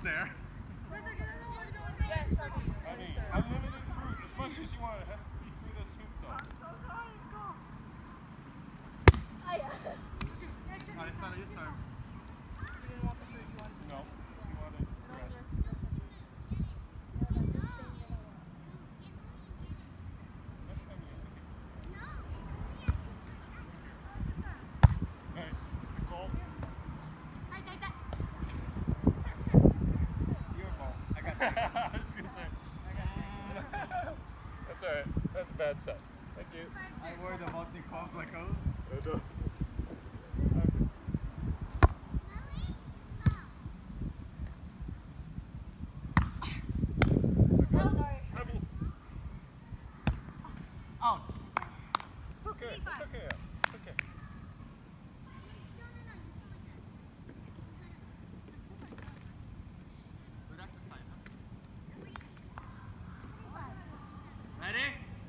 there. Yes, I mean, unlimited fruit, as much as you want. It has to be through this hoop, though. I'm so sorry. Go. Alessandra, you serve. You didn't want the fruit, you wanted No, she wanted fresh. Nice. Nicole? Your ball. I got I was going to say. That's alright. That's a bad set. Thank you. I worried about Nicole's like, oh. No. Out. It's okay. It's okay. It's okay. Good exercise, huh? Ready?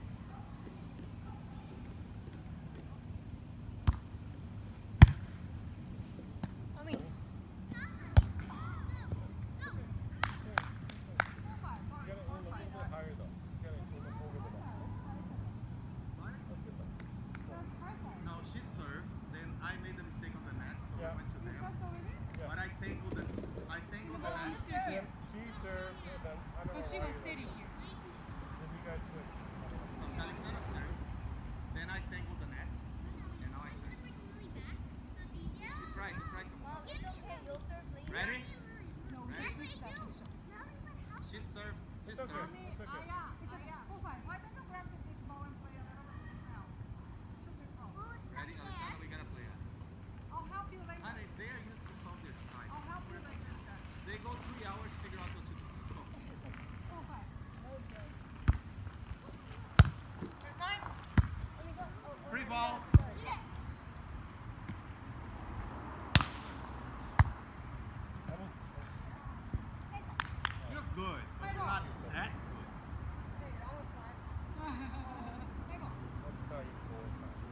No, she served. Then I made the mistake on the net, so I went to them. But I tangled the net. She served. But she was sitting here. Then you guys switched. No, Alessandra served. Then I tangled the net, and now I serve. It's right. Mom, it's okay. You'll serve later. Ready? No, we Ready? switched that position. She served. She It's okay. served. It's okay. Why don't you grab the big ball and play a little bit now? Two big balls. Ready, Alessandra? We gotta play it. I'll help you later. Honey, they are used to solve their side. I'll help you later. They go 3 hours, figure out what to do. Let's go. Free ball. You're good, but you're not that good. That's not your goal.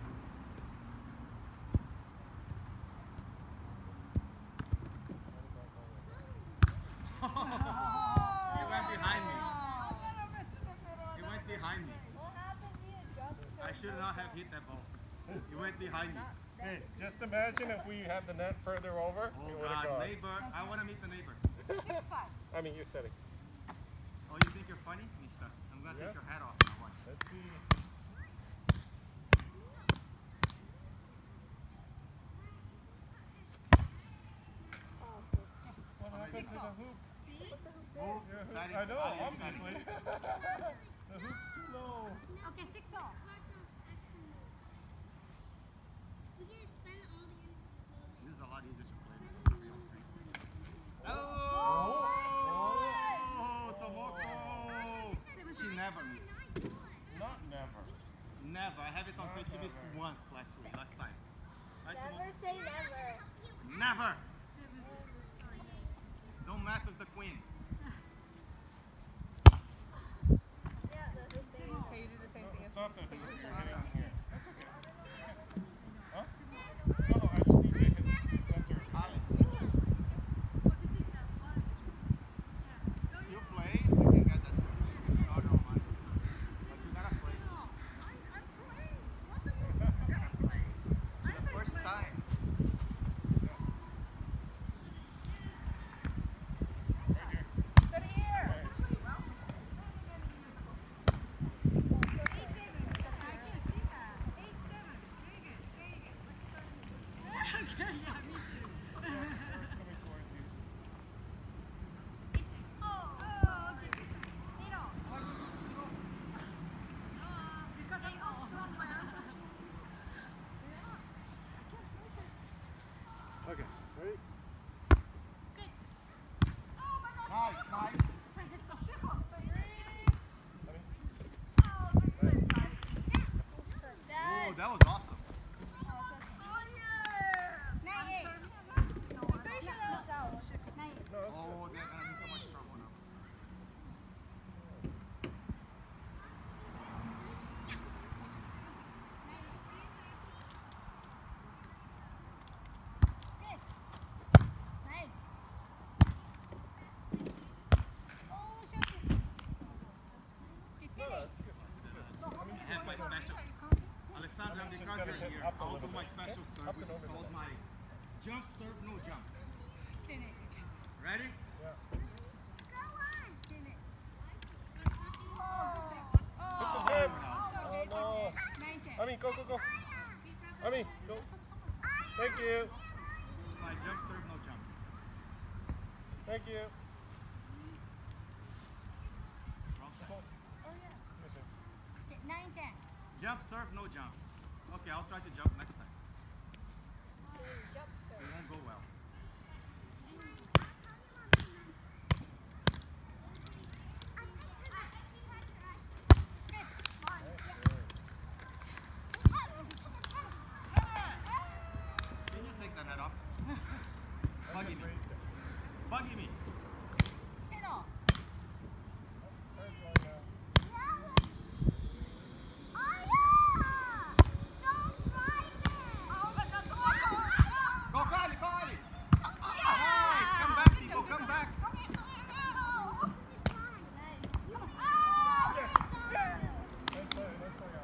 He went behind me. He went behind me. What happened to you? Dropped the I should not have hit that ball. He went behind me. Hey, just imagine if we had the net further over. Oh it would have God, gone. neighbor. I want to meet the neighbors. I mean, you're setting. Oh, you think you're funny? Mister? I'm going to take your hat off now. Watch. Let's see. What happened to the hoop? Oh, Your hoop. exciting. I know, Exciting. obviously. The hoop's too low. Okay, 6-all. This is a lot easier to play than the real thing. Oh! Tomoko! She never missed. Not never. Never. I have it on tape. She missed once last time. Right, Never Tomoko? say never. Never! Don't mess with the queen. Yeah, the hoop thing. Okay, you do the same thing It's as not the hoop. You're hitting here. That's okay. That's okay. Huh? No, I just need to hit center. Ali. You play, you can get that. You can order on mine. But you gotta play. I'm playing. What do you mean? You gotta play. The first time. Good here. Okay, ready? Nice, nice. Oh, that was awesome. Oh, they're gonna be so much trouble now. serve, no jump. Tinik. Ready? Yeah. Tinik. Put the head. Okay, Oh no. 9-10. Ami, go, go, go. Ami, go. Thank you. It's my jump, serve, no jump. Thank you. Wrong side. Oh, yeah. Listen. Okay, 9-10. Jump, serve, no jump. Okay, I'll try to jump next time. Jump, It sir. won't go well. Can you take the net off? It's bugging me. It's bugging me. Hey, no. Third one now. Oh, but not the one. Go, Kali, Kali! Nice! Come back, Tico, come back! Nice play, Ami.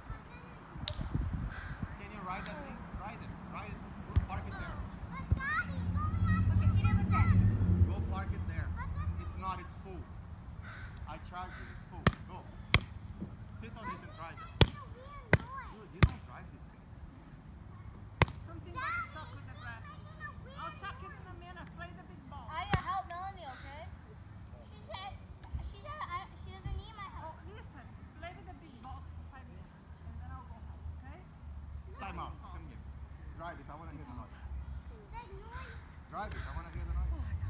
Can you ride that thing? Ride it. Ride it. Park it there. Okay, 11-10. Go park it there. It's not, it's full. I charge you, it's full. Go. Sit on it and drive it. Dude, you don't drive this thing. Something got stuck with the grass. I'll check it in a minute. Play the big ball. Aya, help Melanie, okay? She said she doesn't need my Oh, help. listen. Play with the big balls for 5 minutes. And then I'll go help, okay? Time out. Come here. Drive it. I want to hear the noise. Drive it. I want to hear the noise.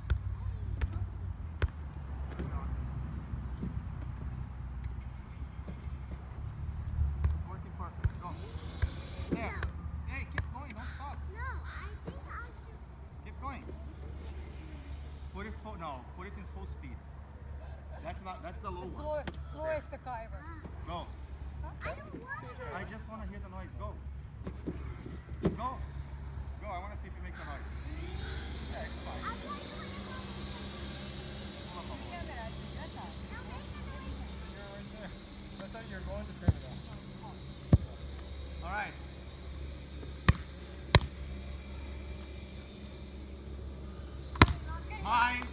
Turn it on. It's working perfect. Go. There. Hey, keep going. Don't stop. Keep going. Put it full. No, put it in full speed. That's not. That's the low one. Slowest caca ever. Go. I just want to hear the noise. Go. Go. Go. I want to see if it makes a noise. Yeah, it's fine. Pull up a little. You're right there. I thought you were going to turn it off. All right. Mine.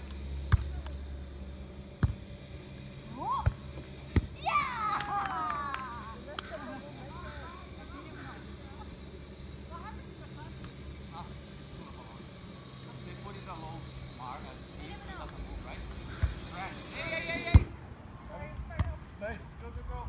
Ah, pull up a little. They put in the low bar as speed so it doesn't move, right? It's grass. Hey. Nice. Go, go, go.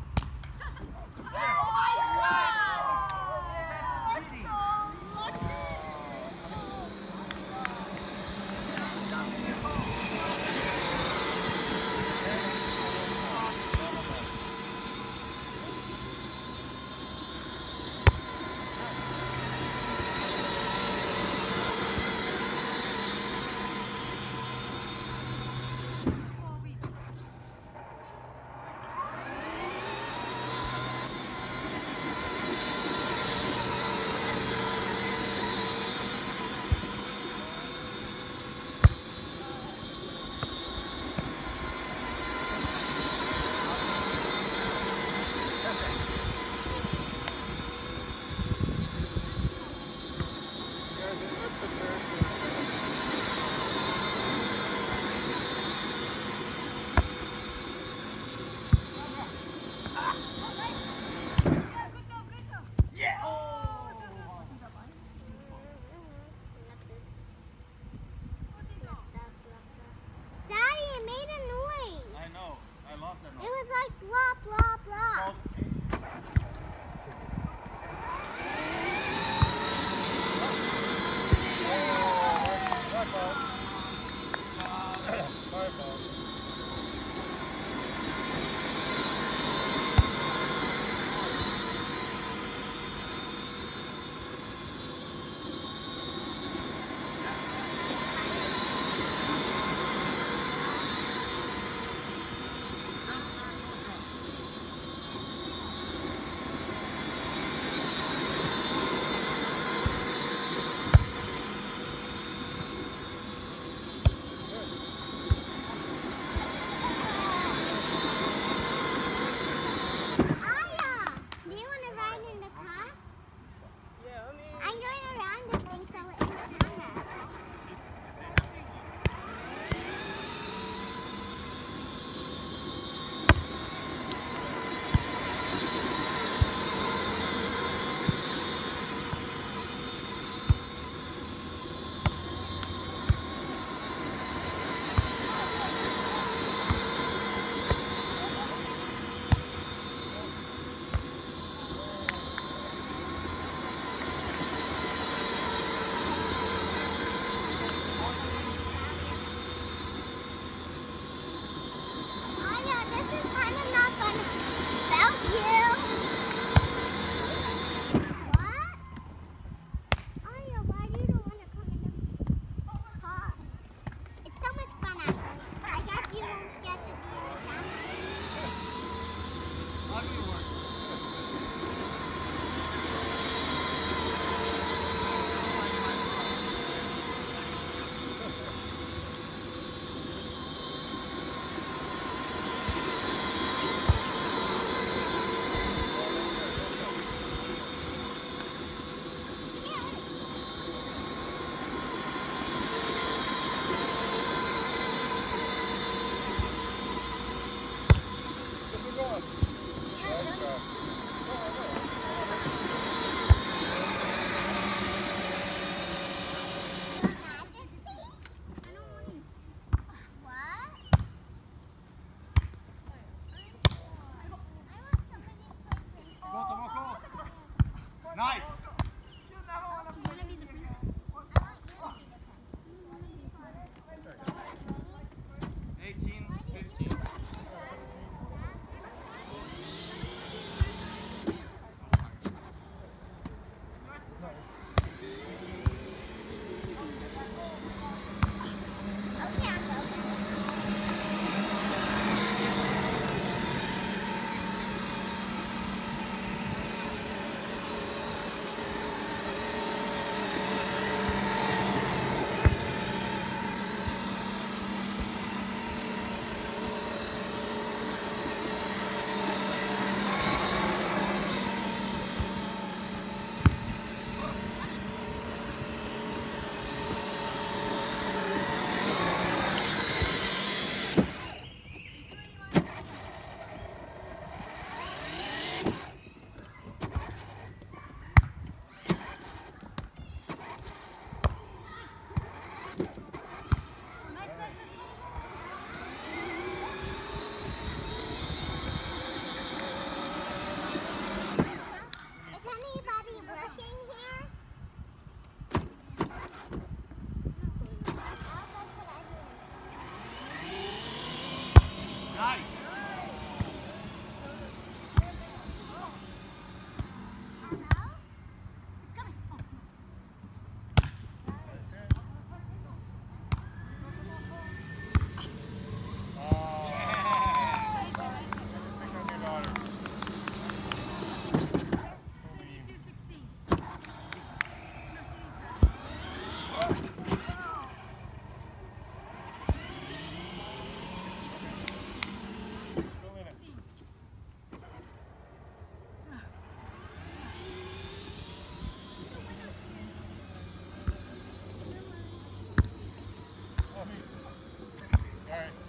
All right.